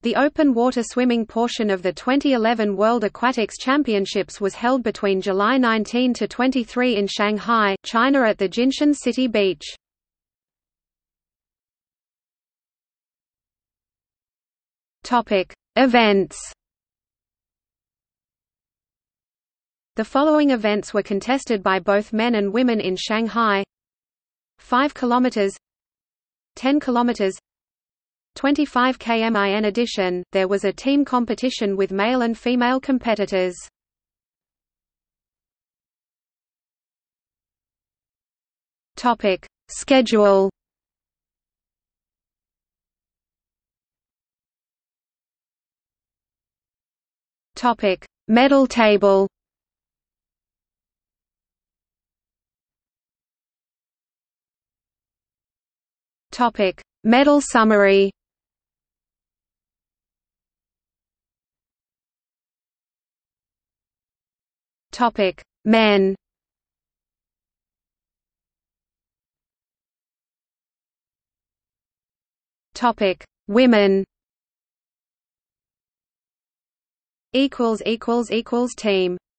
The open water swimming portion of the 2011 World Aquatics Championships was held between July 19 to 23 in Shanghai, China at the Jinshan City Beach. Topic: Events. The following events were contested by both men and women in Shanghai: 5 km, 10 km, 25 km. In addition, there was a team competition with male and female competitors. Topic: Schedule. Topic: Medal table. Topic: Medal summary. Topic: Men. Topic: Women. Team.